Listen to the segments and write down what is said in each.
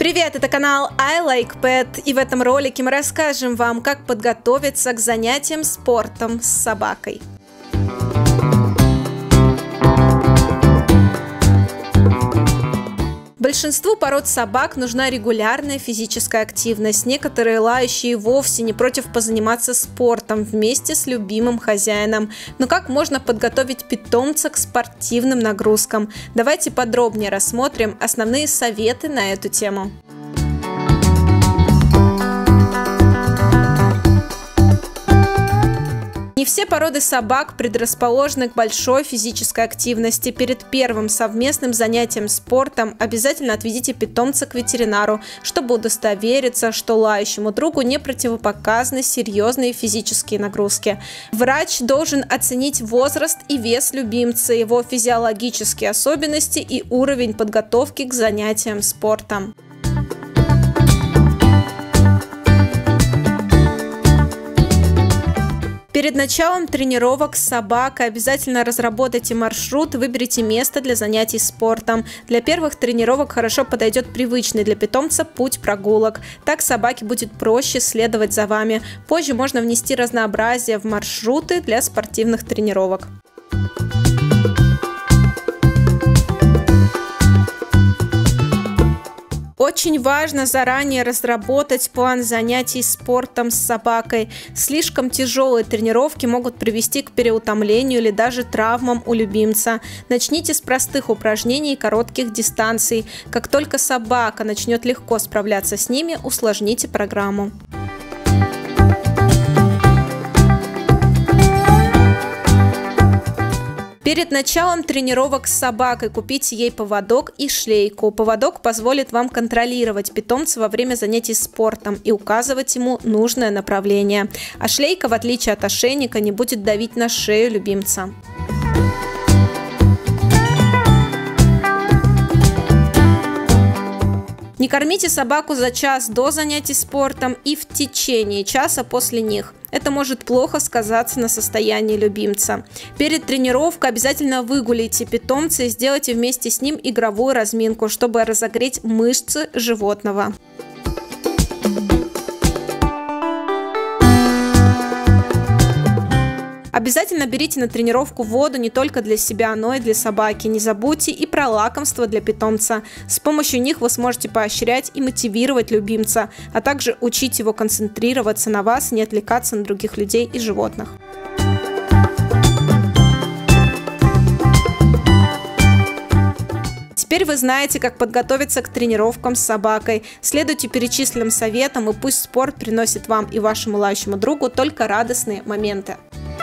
Привет, это канал I Like Pet, и в этом ролике мы расскажем вам, как подготовиться к занятиям спортом с собакой. Большинству пород собак нужна регулярная физическая активность. Некоторые лающие вовсе не против позаниматься спортом вместе с любимым хозяином. Но как можно подготовить питомца к спортивным нагрузкам? Давайте подробнее рассмотрим основные советы на эту тему. Не все породы собак предрасположены к большой физической активности. Перед первым совместным занятием спортом обязательно отведите питомца к ветеринару, чтобы удостовериться, что лающему другу не противопоказаны серьезные физические нагрузки. Врач должен оценить возраст и вес любимца, его физиологические особенности и уровень подготовки к занятиям спортом. Перед началом тренировок с собакой обязательно разработайте маршрут, выберите место для занятий спортом. Для первых тренировок хорошо подойдет привычный для питомца путь прогулок. Так собаке будет проще следовать за вами. Позже можно внести разнообразие в маршруты для спортивных тренировок. Очень важно заранее разработать план занятий спортом с собакой. Слишком тяжелые тренировки могут привести к переутомлению или даже травмам у любимца. Начните с простых упражнений и коротких дистанций. Как только собака начнет легко справляться с ними, усложните программу. Перед началом тренировок с собакой купите ей поводок и шлейку. Поводок позволит вам контролировать питомца во время занятий спортом и указывать ему нужное направление. А шлейка, в отличие от ошейника, не будет давить на шею любимца. Не кормите собаку за час до занятий спортом и в течение часа после них. Это может плохо сказаться на состоянии любимца. Перед тренировкой обязательно выгуляйте питомца и сделайте вместе с ним игровую разминку, чтобы разогреть мышцы животного. Обязательно берите на тренировку воду не только для себя, но и для собаки. Не забудьте и про лакомства для питомца. С помощью них вы сможете поощрять и мотивировать любимца, а также учить его концентрироваться на вас и не отвлекаться на других людей и животных. Теперь вы знаете, как подготовиться к тренировкам с собакой. Следуйте перечисленным советам, и пусть спорт приносит вам и вашему лающему другу только радостные моменты.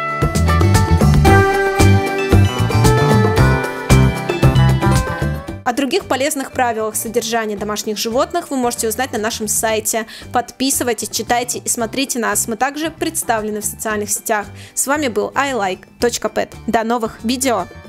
О других полезных правилах содержания домашних животных вы можете узнать на нашем сайте. Подписывайтесь, читайте и смотрите нас. Мы также представлены в социальных сетях. С вами был ilike.pet. До новых видео!